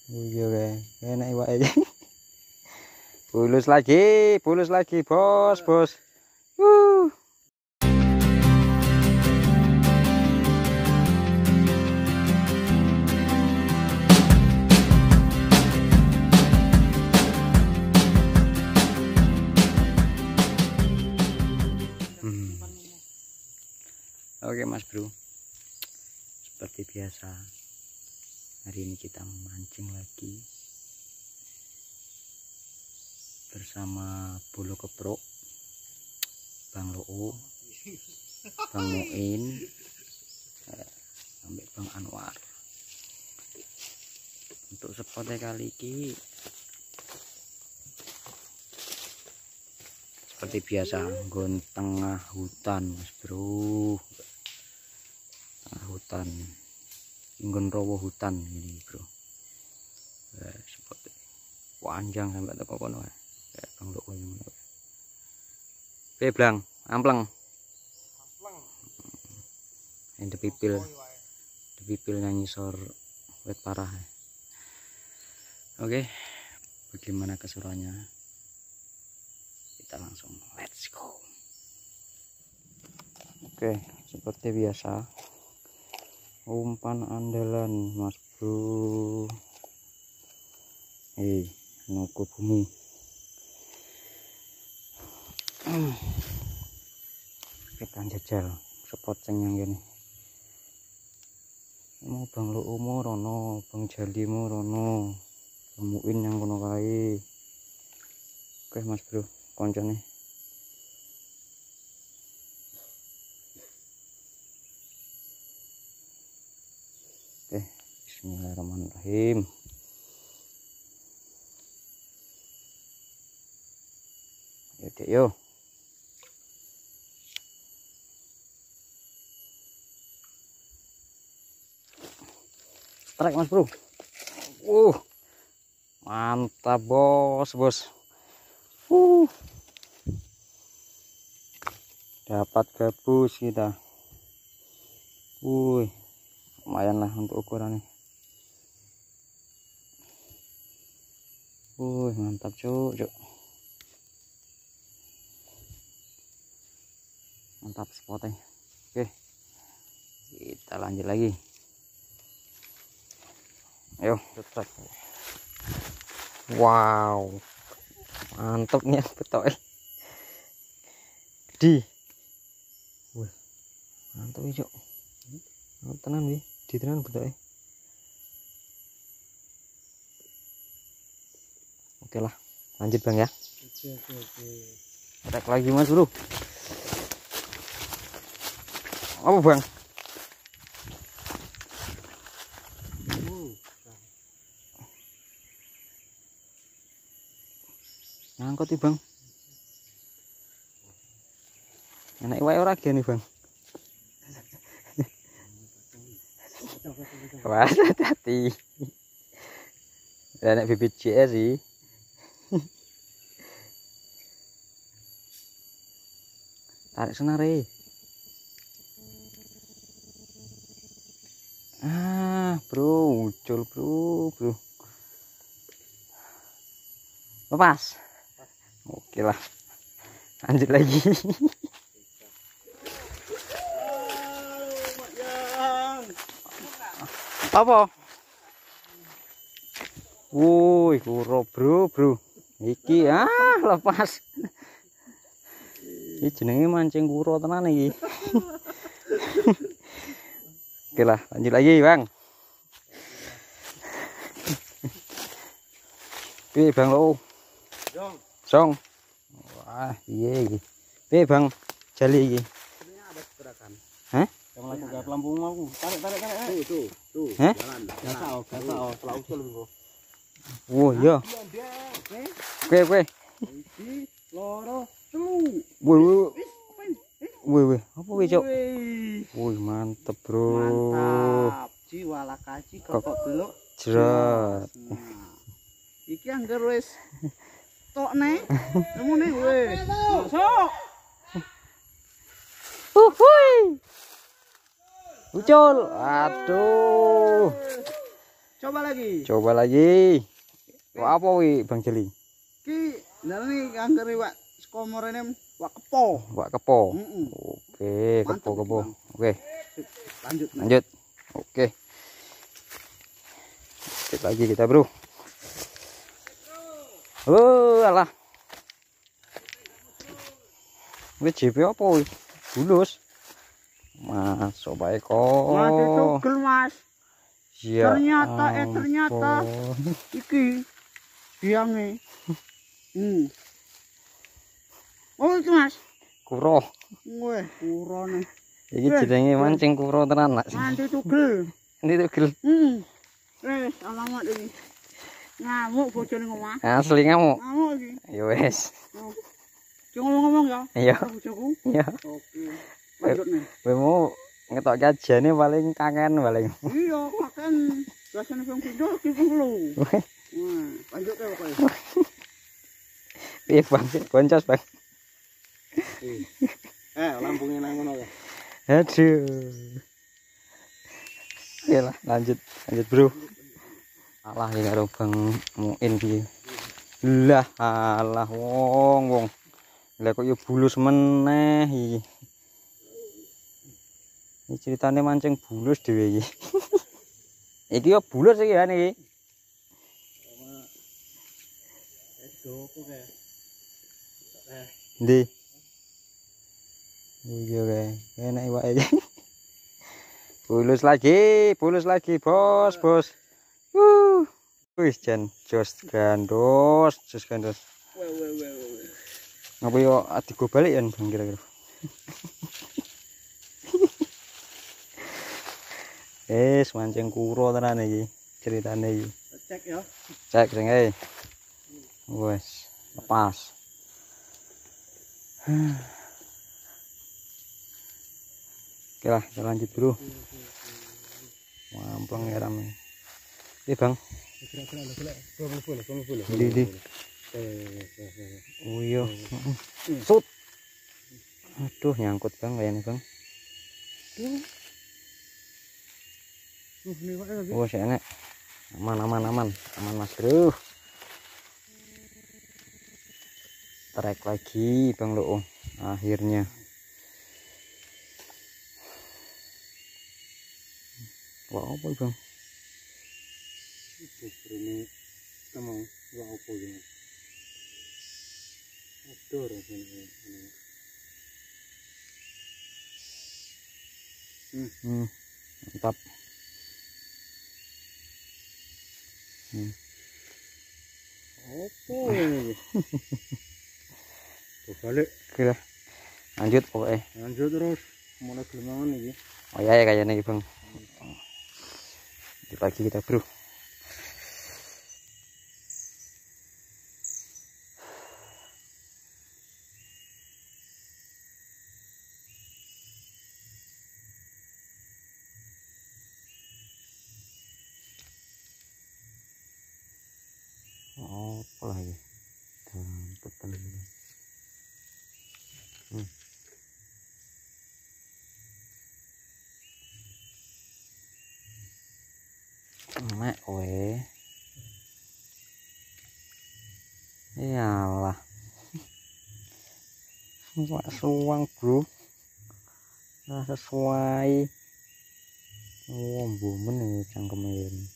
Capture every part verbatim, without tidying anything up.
Iya kayak enak iwak aja. Bulus lagi, bulus lagi, bos, bos. Uh. Hmm. Oke Mas Bro, seperti biasa hari ini kita memancing lagi bersama Bulu Keprok, Bang Loo, Bang Muin, eh, sampai Bang Anwar. Untuk spotnya kali ini seperti biasa, nggon tengah hutan Mas Bro, tengah hutan, nggon rowo hutan ini Bro. Eh, seperti panjang sampai teko kono ya. Kayak Bang Loo yang ngono. Oke, Blang, ampleng. Ampleng. Yang depipil. Depipil nyanyi sor wet parah. Oke. Bagaimana keseruannya? Kita langsung let's go. Oke, seperti biasa. Umpan andalan Mas Bro. Eh, noko bumi. Kita jajal spot sing yang gini. Mau Bang Loo mo rono, Bang Jali mo rono, Bang Muin yang kono kae. Oke Mas Bro, koncone. Oke, bismillahirrahmanirrahim. Yaudah yo. Strike Mas Bro. Uh. Mantap bos, bos. Uh. Dapat gabus kita. Wuih. Lumayan lah untuk ukurannya. Wuih, mantap cuk, cuk. Mantap spotnya. Oke. Kita lanjut lagi. Ayo, tetap. Wow, mantap nih betok. Di, wah, mantap hijau. Mantap tenan nih, di tenan betok. Oke lah, lanjut Bang ya. Oke oke oke. Attack lagi Mas Bro. Apa Bang? Ngangkut nih Bang. Enak wae ora gini Bang. Wah, hati-hati. Enak bibit C S sih. Tarik senare. Ah, Bro, muncul Bro, Bro. Lepas. Oke lah, lanjut lagi. Apa? Wuih, kuro Bro, Bro. Iki ah lepas. Ini jenenge mancing kuro tenan iki. Oke lah, lanjut lagi Bang. Oke Bang Loo. Song. Wah, iya iki. Piye Bang Jali iki? Sebenarnya ada gerakan. Hah? Yang lakukan pelampung aku. Tarik tarik tarik. Tuh tuh tuh. Hah? Jalan. Gasau gasau setelah usul bro. Wah, iya. Oke, oke. Iki loro telu. Wih, wih, wih. Apa wih, Cok? Wih, mantep, Bro. Mantap. Jiwa lakaji kokok belok. Jerat. Iki angger wis tok ne. Temune wis. Masuk. Uhuy. Ucul. Aduh. Coba lagi. Coba lagi. Wah, apa wi Bang Jeli? Ki ndarani angger iwak skomor ini wak kepo. Wak kepo. Mm -mm. Oke, Mantap iki, kepo-kepo. Bang. Oke, Lanjut. Nek. lanjut. Oke. Lanjut lagi kita, Bro. Oh, alah. Wis J P apa wi? Bulus. Mas, coba eko. Mas tugel, Mas. Ya, Ternyata eh ternyata ampun. iki biange. Hmm. Oh, itu Mas. Kuro. Weh, kurone. Iki Weh, jenenge weh. mancing kuro tenan, Mas. Mantu tugel. Ini tugel. Hmm. Wes, alamat iki. Ngamuk bojone ngomong. Asli kamu. Ngamuk iki. Ya wes. Oh. Jangan ngomong-ngomong ya. Iya. Bojoku. Iya. Oke. Lanjut nih. Kowe mau ngetok kajane paling kangen paling. Iya, kan biasanya ping pindho iki ping telu. Wah, lanjut ya pokoknya. Piye Bang? Boncos, Bang. Eh, lampungnya nang ngono ya. Aduh. Oke lah, lanjut. Lanjut, Bro. Alah ya karo Bang Muin piye. Lah, alah wong wong. Lah kok yo bulus meneh iki. Ini ceritanya mancing bulus dhewe iki. Iki yo bulus iki kan iki. Ndi? Iya kae. Enak iwake iki. Bulus lagi, bulus lagi, Bos, Bos. Uh. Wis jan jos gandos, jos gandos. Weh weh weh weh. Ngapa yo adigo balik ya Bang kira-kira. Eh, mancing kuro tenan iki ceritane iki. Cek ya. Cek sing ae. Wes, lepas. Oke lah, kita lanjut dulu. Mampleng ya ram. Ini Bang. Di di. Oh iya. Sut. Aduh, nyangkut Bang kayaknya Bang. Oh, si enek. Aman, aman, aman. Aman Mas Bro. Trek lagi Bang Lo. Akhirnya. Wah, apa Bang? Ini kamu wah apa ini? Aduh, ini. Hmm. Hmm, mantap. Hmm. Apa ini? Tuh balik. Oke lah. Lanjut pokoknya. Lanjut terus. Mulai gelemangan ini. Oh iya ya kayaknya nih Bang. Lanjut lagi kita Bro. Oh, apa lagi? Betul ini. Hmm. Mek we. Iyalah. Wak suwang, Bro. Nah, sesuai. Oh, mbumen iki cangkeme ini.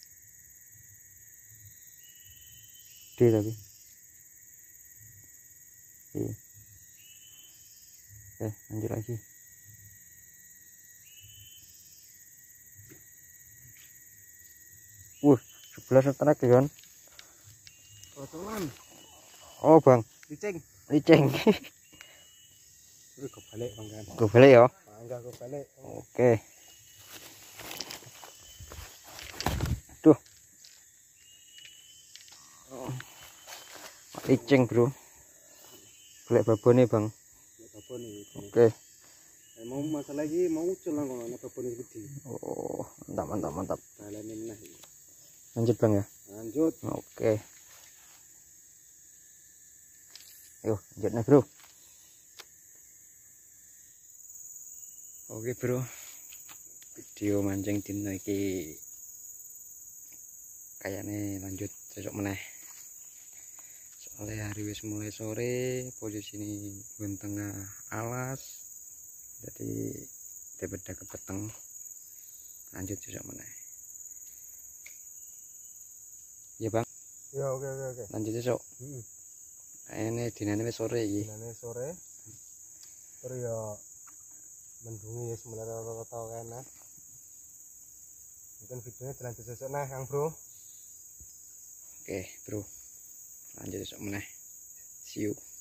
Gede tapi. Oke. Eh, lanjut lagi. Wuh, sebelah setrek ya kan? Kotoran. Oh Bang, Licing. licing. Terus kebalik Bang kan. Gue balik ya. Enggak kebalik. Oke. Tuh. Licing Bro. Golek babone Bang. Babon iki. Oke. Mau masalah lagi mau ucul nang kono babon gede. Oh, mantap mantap mantap. Balane meneh. Lanjut Bang ya. Lanjut. Oke. Yuk, lanjut nih Bro. Oke Bro. Video mancing dino iki kayaknya lanjut besok meneh. Soalnya hari wis mulai sore, posisi ini gun tengah alas, jadi daripada kepeteng, lanjut besok meneh. Ya bang. Ya oke oke oke. Lanjut besok. Hmm. Ini dinane wis sore iki. Dinane sore. Terus ya mendungi ya sebenarnya rata-rata kene. Mungkin videonya dilanjut besok nah Kang Bro. Oke bro, lanjut besok meneh. See you.